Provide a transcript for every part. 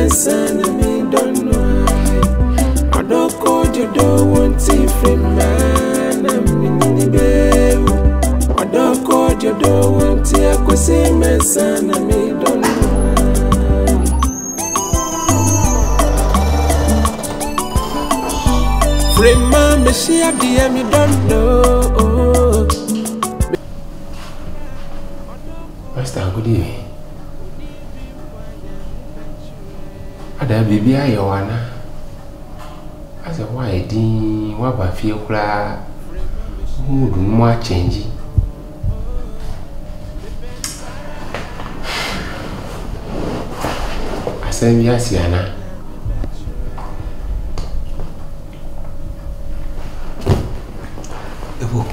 son, I mean, don't know. I don't call you, don't want to Frema, I mean, I don't call you, don't want to say my son, I mean, don't know. Frema, me she a dear, me don't know. Master, good evening. Ada baby ayowana. As a why din wa ba fie kura who do more change. Asem ya siana. Evo.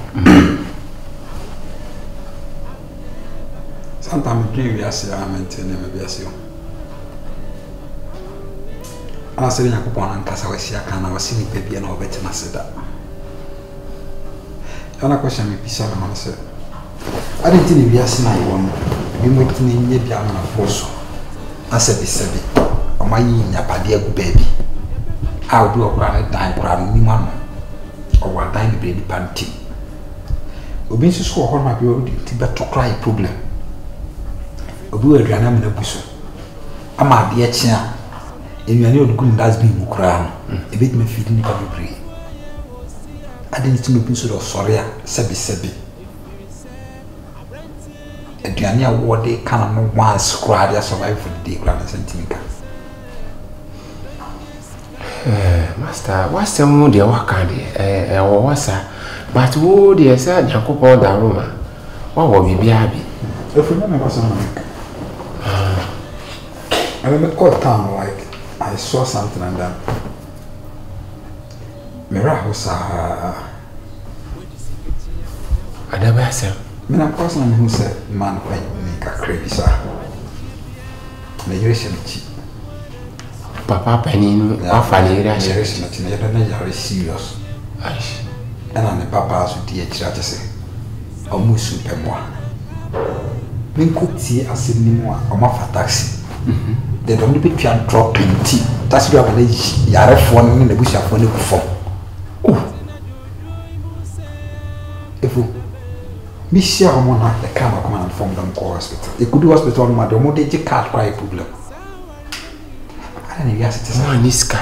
Sometimes dream we are maintaining maybe as you. I was saying, I could want to cast away. I was seeing baby and all better. I said that. And I question me, Pisa, and I said, I didn't think we are seeing one. We went to the piano of Bosso. I said, this said, oh, my dear baby. I'll do a grand dime crown, Niman, or what dime baby panty. We been to school on my building to cry problem. A good granam in a bush. I might be a chair. And you are not good as being crown. A bit me feeding the baby. I didn't know pencil of sorry, Sebi. A Diana what they can once cry survive for the day grand sentiment. Master, what's the mood you walk on there? Or what's that? But who dear said, Jacob or the Roma? What will be happy? If we remember something, I remember called town like I saw something and then Mira was I never said, when I'm person who said, man, make a crazy sir. Migration cheap. Papa Penny, Fanny, migration is serious. And on the papas with the churches, almost super more. When could see a cinema or my taxi. They don't be trying to drop in tea. That's why I yard phone in the bush of one before. Oh, if you miss your money, the camera command from them call hospital. They could do hospital, madam, what did you can't cry problem? I don't know, yes, it is one Niska.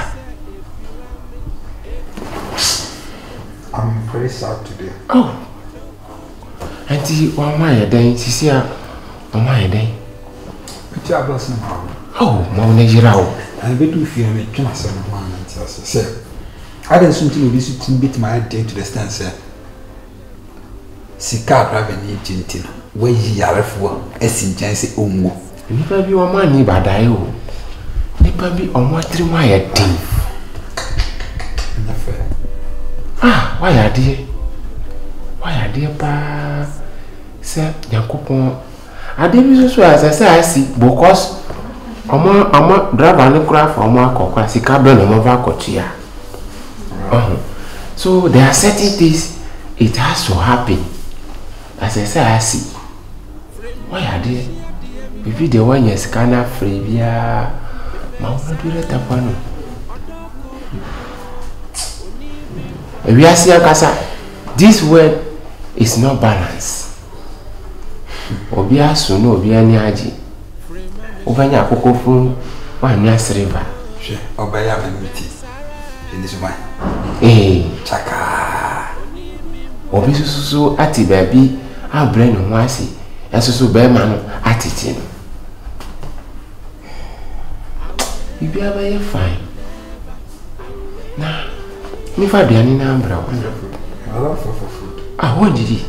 I'm very sad today. Oh, Auntie, one my day, Cecilia, on my day. Which are blessing. Oh, Mona Girao. I bet you fear me, can I say, man, and say, I didn't soon to bit my day to the stand, sir. Sika driving agent, where ye are for, as in Jancy Umu. Nipa be one money, but I owe. Nipa be on what 3 wire thing. Ah, why are dear? Why are dear, pa? Sir, Yankopon. I didn't so as I say, I see, because I'm drive and craft for my cock, Sika burn on my cochia. So there are certain things it has to happen. As I say, I see. Why are they? If you the one you scanner free via Mount Tapano. We are seeing Casa. This word is not balanced. Obia Suno, Obia Niaji. Obanya Coco, one nice river. Obaya Maniti in this way. Eh, Chaka. Obisu ati baby. I brain on Wasi, and so Berman attitude. You be very fine. Now, me for the number. I love for food. I want it.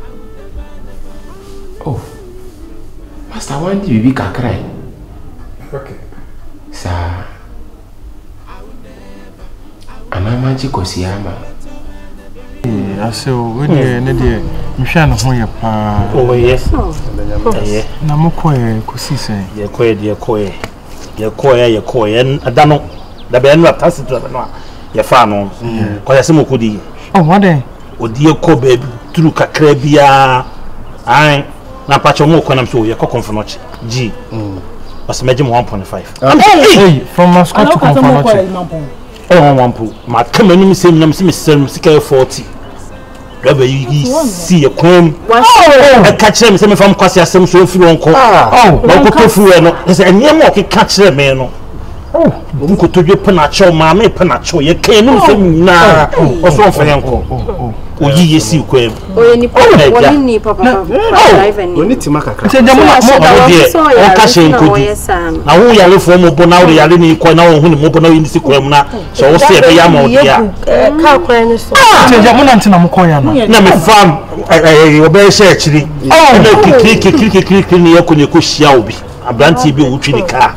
Oh, Master, one did you cry? Okay, sir. And I'm magic Osiama. I say, when you're you shall know your pa. Oh, yes. Namoko, Cossi, you're quiet, and I don't know. The band of Tassit, your fan, Quasimo Cudi. Oh, what day? Oh, dear Kobe, through Cacrebia. I, Napacho Moco, I'm sure you're cooking for much. G. was imagine 1.5. Hey, from Moscow to Confanoche. Oh, 1.5. My coming same name, Mr. 40. Rather, you see a queen. I catch them, some from Cassia, some so few uncle. Oh, no, there's a near more catch them, man. Oh, you could do Panacho, Mamma Panacho, you can't now. Or so for uncle. Oh, ye see, Queen. Oh, any papa. We need to make a crack. Now, we are from Mobona, we are in the corner of Mobona in the Sequemna, so we'll see a yam. Now, farm, I obey actually. Oh, click in the Okushiobi, a brandy be in the car.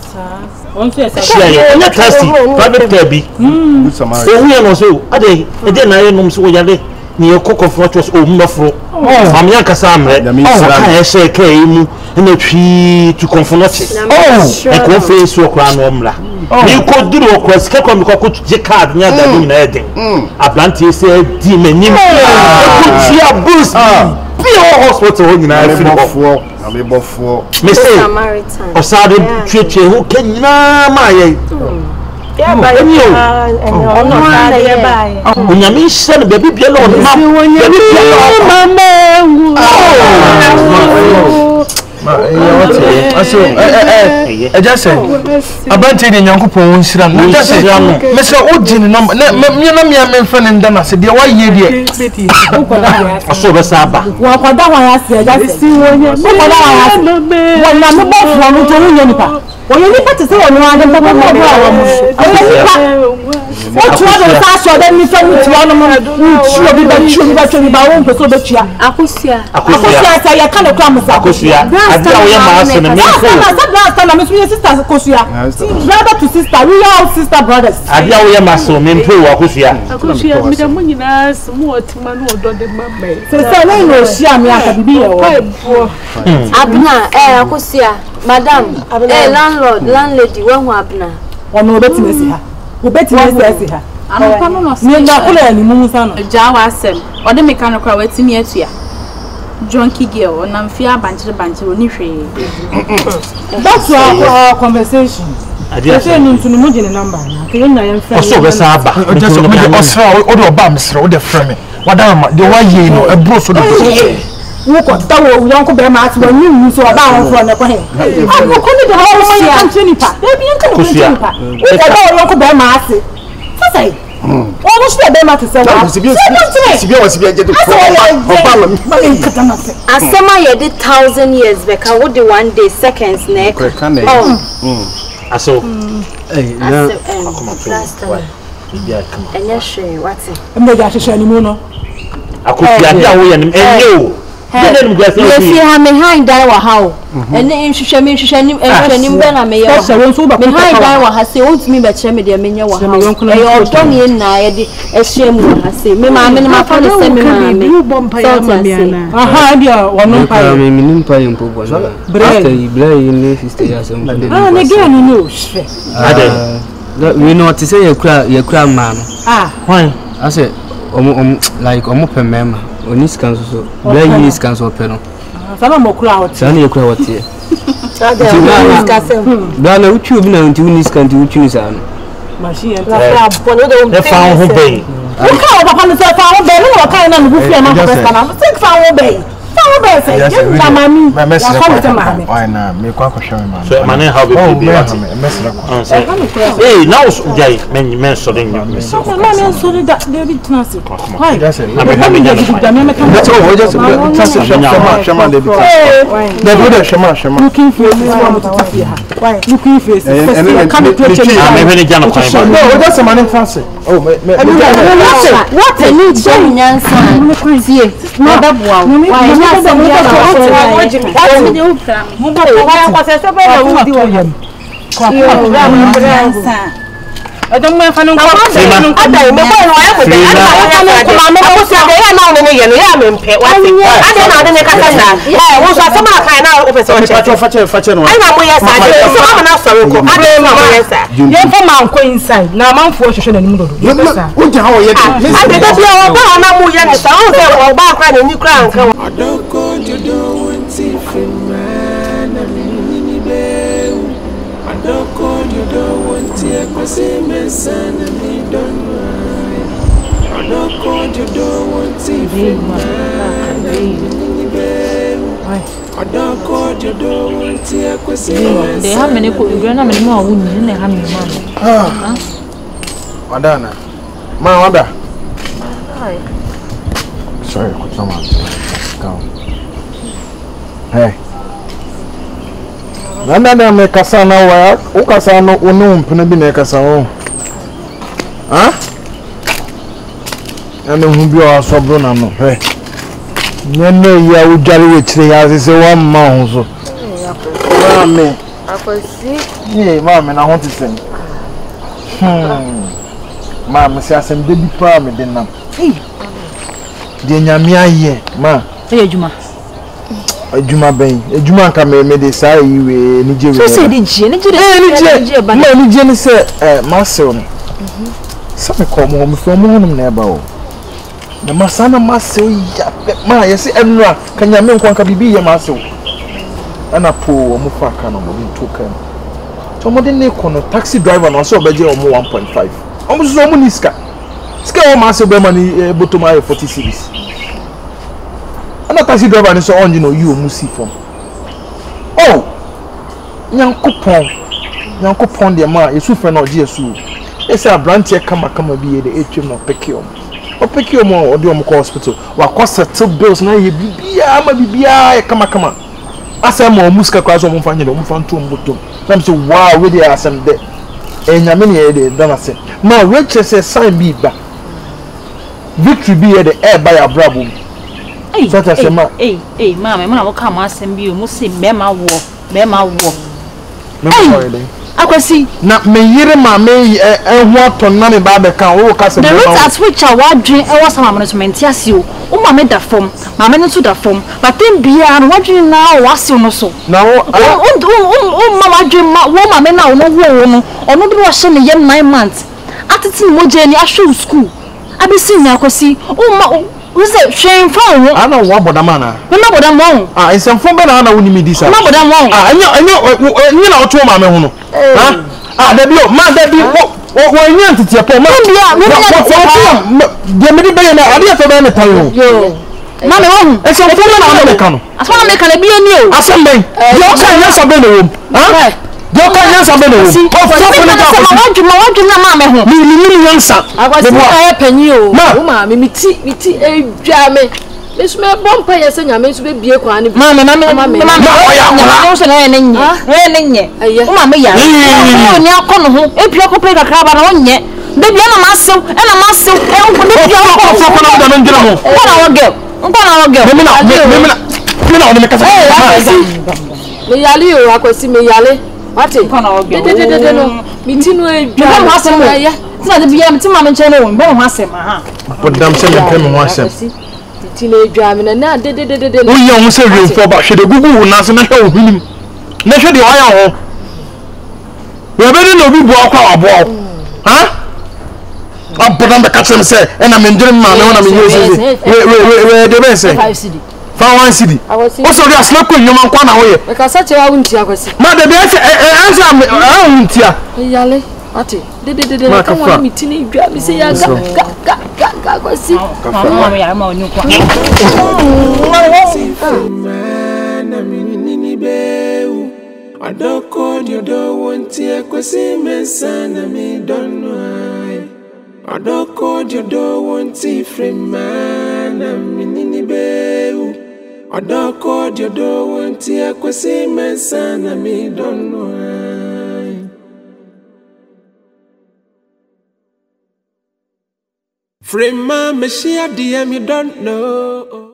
Not tasty, private tabby. So we are also, I didn't know so yale. Near cook of what was overflow. I'm Yakasam, I say, came in a tree to confront it. Oh, I could face your crown omla. You could do a quest, Capcom could card near the heading. A blanty said, demon, you see a boost. Pure hospital in I feel I'm able for Mr. Samaritan or Sardin Church who can my. Yeah, by you. When you mean son, baby, be alone. I just said, about taking young people, Mr. Ujin, no, friend and Dana said, why you I saw the Saba. What I said, I see when you need to say, I'm not going to what you want to pass your then you tell me to one of my children, my own person, but you are Akusia. I can't come with Akusia. Last time I'm with sister Akusia. Brother to sister, we are all sister brothers. I know we are my son, and two Akusia. Akusia, with the money, more to my Lord, so I know she am Abna, Akusia. Madam, landlady, one wabna. One no better see her. Who better see her? I don't know. Any Musan, Jawa Sem, or the mechanical waiting here to ya. Drunky girl, and I'm fear bunch of That's our conversation. I just need to know the number. Also, the Saba, just or bumps or the frame. What the one you know, a bruise for the who got that Uncle Bemas when you saw about one of him. I couldn't the whole Antonipa. Maybe Uncle Bemas. Say, almost the Bemas to say, I saw did 1,000 years back. I would do 1 day, seconds, neck. I saw and yes, what's it? I'm not going to show any more. I could see a you. You see how me high die or how, and then she shall me behind die or has owns me, but Shemmy, dear Minya, or Johnny and I, a shame, I say, me, my father sent me you bomb aha, dear, one pie, meaning pie and poor, Blay, sister, and again, you know, we know what to say, your crown, man. Ah, why? I said, like open mema. Onis council, very is council panel. Some more crowd, Sunny crowd here. Dana, which you have been until this country, which is on machine. The found who bay. Look out upon the found bay, or kind of roof and I'm sick found bay. My message, why not? Make one question, my name, how we be hey, now, Jay, many men so then you miss. That David Transit. Why does it? That's all. Just looking for why? Looking for that's a man in France. Oh, what a new I don't know if I know what I'm Adoko jodo wonti akwese. They have many grana many more women in the hammy man. Madana. Ma wada. Hi. Sorry, come on. Come. Hey. Nanda me kasa na wa, o kasa no onu mpene bi na kasa ho. Ha? Ana hu bi o asobro na no. Hey. Nyene ya ujari we chire ya sese wa ma ho so. Mame. Akwasi. Ye, mame na ho tisen. Mame se asem de bi pa me de nam. De nyame aye, ma. Hey Juma. Ejuma ben ejuma nka me de sai we ni je we so say di je ni je ba na ni je ni se masew no sa me ko mo fo mo honum na eba o na masana masew ya ma ye se enura ka nyame nko nka bibi ye masew ana po o mo fa ka no mo nto ka so mo de ne ko no taxi driver no so obeje o mo 1.5 o mo so mo ni ska o masew be ma ni bottom ay 40 cedis. Ana taxi driver ni so onji no you musi from. Oh. Nyankopon de ma yesu fe na oje yesu. E say abrantie kama bi ye de etwem no pekiom. O pekiom o de omko hospital. Wa ko settle bills na ye bibia ma bibia e kama. Asa ma omuska kwa so omfa nyele omfa nto mbotom. Na me say wow we dey asem de. Enyame ne ye de dana se. Ma we say sign bi ba. Victory bi ye de e ba ya brabo. Hey, mama, when I will come ask him, you must see Mema war. Akwasi. Na me yire ma me what on na me ba be kan wo ka se the rate at which I was dream I was management yasio. O ma me da form, ma me no to da form. But then bia no wadwin na was no so. Na wo mama dream ma wo ma me na wo no. Ono bi wo hye ne yem 9 months. Atiti mo je ni ahwe school. Abisi na Akwasi. O ma who's it? Shame phone. I know what but man. No but I'm wrong. It's some phone but I know me this. No but I'm wrong. You know to ma me hono. There be man there be what you want to tell me. There me be na ade fa be na tayo. Yo. Mama won. It's some phone na me kan. Asoma me kan be ni o. Asem ben. You can yes be no wo. You can yes be no wo. Wadwuma ma me ho. Me yansa. Akwasi aye panyi o. Ma me miti edwa me. Me so me bompa ye se nyame so be bie kwa ni. Mama o se na nye. O ma me ya. O ni akono ho. Epi akopre kakra ba na onye. De bia na masew, e na masew. E o de bia akopre na da no ndira ho. Nkwana wo girl. Me na o me kasa. Me yale o Akwasi me yale. Ate. Nkwana wo girl. De no. Miti no edwa. Ba masem ya. Tina de bia mti ma me nche no wo. Ba masem ha. Podam se me pem ho asem. Tina edwa me na de. O ye o se real for ba hwe de gugu wo na se na hwe o hunim. Na hwe de o ya ho. We be no bi bu akwa abo. Ha? Abodam be ka sem se e na me ndire ma me wona me yesi. We de be se. 5 cedi. Fa 1 cedi. O so de asna ko nyoma nkwa na ho ye. E ka sa che wa wunti Akwasi. Ma de be se ansa wuntia. Yale. Ate. De na ka wa miti ni edwa me se ya ga Akwasi. Mama ya ma oni kwa. Adoko jodo wonti Akwasi mensana mi donno. Adoko jodo wonti Frema na minini beu. Adoko jodo wonti Akwasi mensana mi donno. Frema me share DM you don't know.